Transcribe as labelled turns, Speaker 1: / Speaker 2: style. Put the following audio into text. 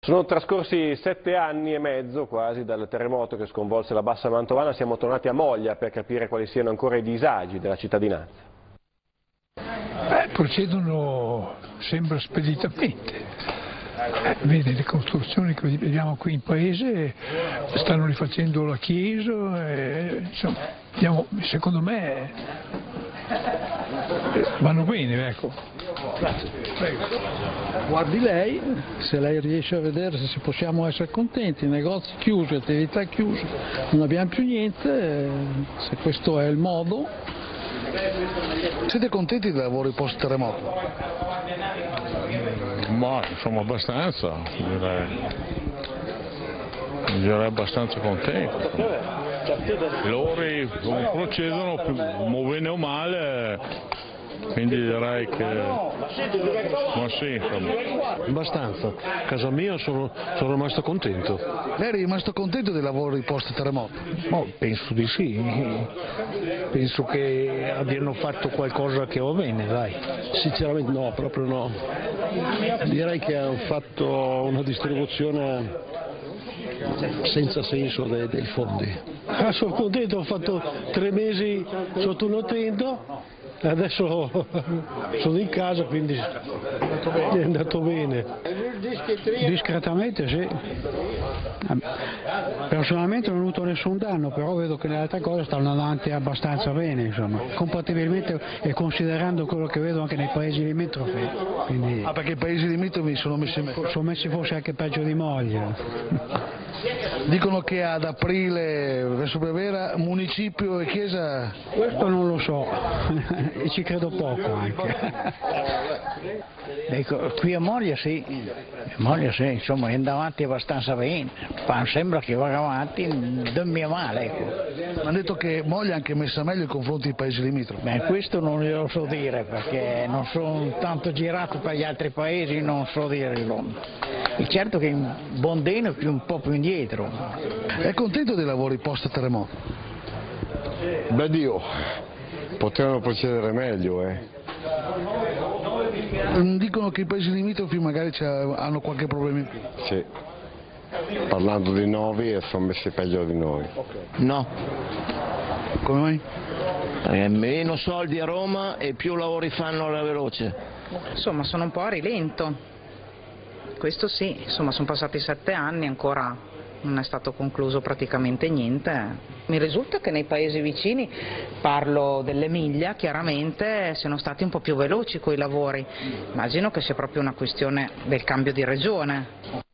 Speaker 1: Sono trascorsi 7 anni e mezzo quasi dal terremoto che sconvolse la Bassa Mantovana. Siamo tornati a Moglia per capire quali siano ancora i disagi della cittadinanza.
Speaker 2: Procedono, sembra, speditamente. Vedi, le costruzioni che vediamo qui in paese stanno rifacendo la chiesa, insomma, secondo me vanno bene, ecco.
Speaker 3: Grazie. Prego. Guardi lei, se lei riesce a vedere se possiamo essere contenti, negozi chiusi, attività chiuse, non abbiamo più niente, se questo è il modo.
Speaker 4: Siete contenti dei lavori post terremoto?
Speaker 5: Ma insomma abbastanza, direi abbastanza contento. I lavori procedono bene o male, quindi direi che ma sì, insomma.
Speaker 6: Abbastanza, a casa mia sono rimasto contento.
Speaker 4: Lei è rimasto contento dei lavori post terremoto?
Speaker 6: Oh, penso di sì, penso che abbiano fatto qualcosa che va bene, dai.
Speaker 7: Sinceramente no, proprio no. Direi che hanno fatto una distribuzione senza senso dei fondi. Sono contento, ho fatto 3 mesi sotto una tenda. Adesso sono in casa, quindi è andato bene.
Speaker 3: Discretamente sì. Personalmente non ho avuto nessun danno, però vedo che le altre cose stanno andando avanti abbastanza bene, insomma, compatibilmente e considerando quello che vedo anche nei paesi limitrofi. Quindi...
Speaker 4: perché i paesi limitrofi sono messi meglio?
Speaker 3: Sono messi forse anche peggio di Moglia.
Speaker 4: Dicono che ad aprile, verso primavera, municipio e chiesa...
Speaker 3: Questo non lo so, e ci credo poco anche.
Speaker 8: Ecco, qui a Moglia sì, insomma, è avanti abbastanza bene, sembra che vada avanti, non mi è male. Ecco.
Speaker 4: Hanno detto che Moglia è anche messa meglio in confronti dei paesi limitrofi.
Speaker 8: Beh, questo non glielo so dire, perché non sono tanto girato per gli altri paesi, non so dirlo. È certo che in Bondeno è un po' più indietro.
Speaker 4: È contento dei lavori post terremoto?
Speaker 9: Beh Dio, potevano procedere meglio,
Speaker 4: Dicono che i paesi limitrofi magari hanno qualche problema in più.
Speaker 9: Sì, parlando di Novi sono messi peggio di noi.
Speaker 10: No.
Speaker 4: Come mai?
Speaker 10: Meno soldi a Roma e più lavori fanno alla veloce.
Speaker 11: Insomma, sono un po' a rilento. Questo sì, insomma, sono passati 7 anni, ancora non è stato concluso praticamente niente. Mi risulta che nei paesi vicini, parlo dell'Emilia, chiaramente siano stati un po' più veloci coi lavori. Immagino che sia proprio una questione del cambio di regione.